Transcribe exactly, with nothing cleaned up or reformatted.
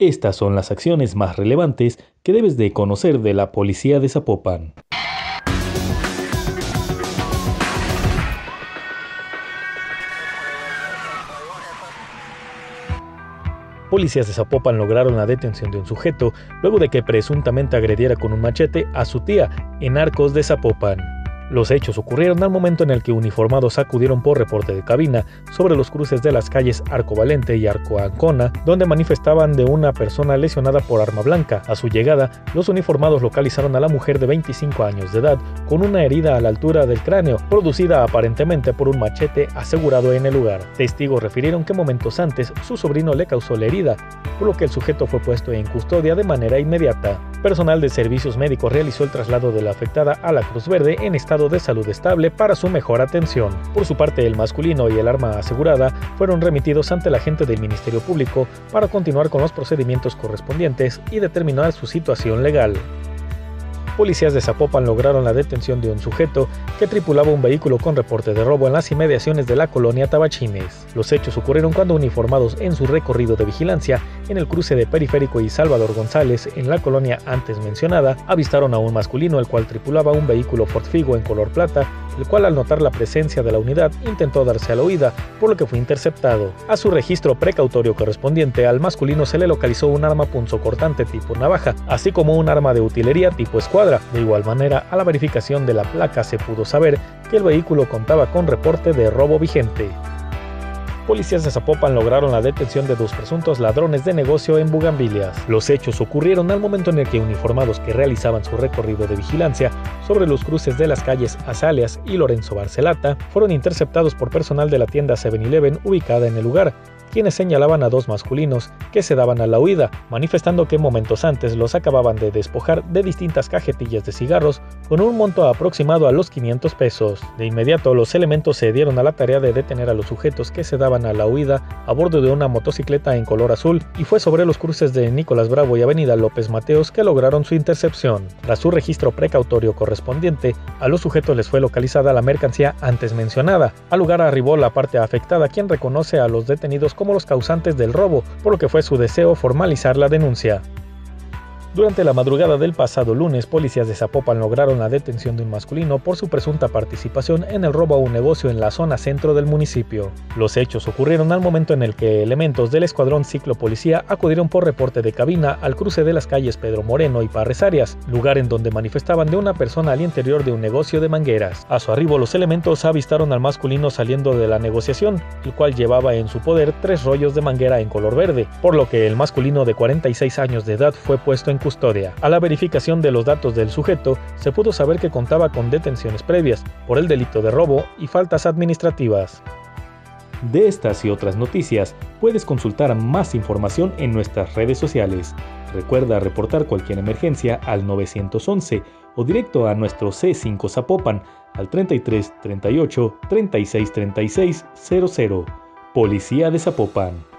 Estas son las acciones más relevantes que debes de conocer de la Policía de Zapopan. Policías de Zapopan lograron la detención de un sujeto luego de que presuntamente agrediera con un machete a su tía en Arcos de Zapopan. Los hechos ocurrieron al momento en el que uniformados acudieron por reporte de cabina sobre los cruces de las calles Arco Valente y Arco Ancona, donde manifestaban de una persona lesionada por arma blanca. A su llegada, los uniformados localizaron a la mujer de veinticinco años de edad con una herida a la altura del cráneo, producida aparentemente por un machete asegurado en el lugar. Testigos refirieron que momentos antes su sobrino le causó la herida, por lo que el sujeto fue puesto en custodia de manera inmediata. Personal de servicios médicos realizó el traslado de la afectada a la Cruz Verde en estado de salud estable para su mejor atención. Por su parte, el masculino y el arma asegurada fueron remitidos ante la agente del Ministerio Público para continuar con los procedimientos correspondientes y determinar su situación legal. Policías de Zapopan lograron la detención de un sujeto que tripulaba un vehículo con reporte de robo en las inmediaciones de la colonia Tabachines. Los hechos ocurrieron cuando uniformados en su recorrido de vigilancia en el cruce de Periférico y Salvador González en la colonia antes mencionada, avistaron a un masculino el cual tripulaba un vehículo Ford Figo en color plata, el cual al notar la presencia de la unidad intentó darse a la huida, por lo que fue interceptado. A su registro precautorio correspondiente, al masculino se le localizó un arma punzocortante tipo navaja, así como un arma de utilería tipo escuadra. De igual manera, a la verificación de la placa se pudo saber que el vehículo contaba con reporte de robo vigente. Policías de Zapopan lograron la detención de dos presuntos ladrones de negocio en Bugambilias. Los hechos ocurrieron al momento en el que uniformados que realizaban su recorrido de vigilancia sobre los cruces de las calles Azaleas y Lorenzo Barcelata fueron interceptados por personal de la tienda seven eleven ubicada en el lugar, quienes señalaban a dos masculinos que se daban a la huida, manifestando que momentos antes los acababan de despojar de distintas cajetillas de cigarros con un monto aproximado a los quinientos pesos. De inmediato, los elementos se dieron a la tarea de detener a los sujetos que se daban a la huida a bordo de una motocicleta en color azul, y fue sobre los cruces de Nicolás Bravo y Avenida López Mateos que lograron su intercepción. Tras su registro precautorio correspondiente, a los sujetos les fue localizada la mercancía antes mencionada. Al lugar arribó la parte afectada, quien reconoce a los detenidos como como los causantes del robo, por lo que fue su deseo formalizar la denuncia. Durante la madrugada del pasado lunes, policías de Zapopan lograron la detención de un masculino por su presunta participación en el robo a un negocio en la zona centro del municipio. Los hechos ocurrieron al momento en el que elementos del escuadrón Ciclo Policía acudieron por reporte de cabina al cruce de las calles Pedro Moreno y Parres Arias, lugar en donde manifestaban de una persona al interior de un negocio de mangueras. A su arribo, los elementos avistaron al masculino saliendo de la negociación, el cual llevaba en su poder tres rollos de manguera en color verde, por lo que el masculino de cuarenta y seis años de edad fue puesto en custodia. A la verificación de los datos del sujeto, se pudo saber que contaba con detenciones previas por el delito de robo y faltas administrativas. De estas y otras noticias, puedes consultar más información en nuestras redes sociales. Recuerda reportar cualquier emergencia al nueve once o directo a nuestro C cinco Zapopan al treinta y tres, treinta y ocho, treinta y seis, treinta y seis, cero cero. Policía de Zapopan.